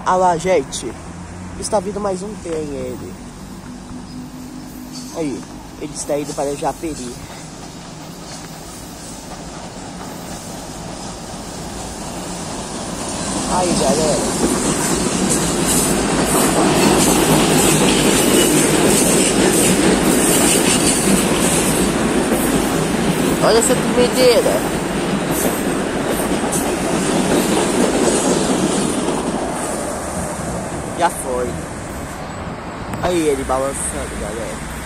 Ah lá, gente. Está vindo mais um trem, ele. Aí, ele está indo para Japeri. Aí, galera. Olha essa tremedeira. Já foi. Aí ele balançando, galera.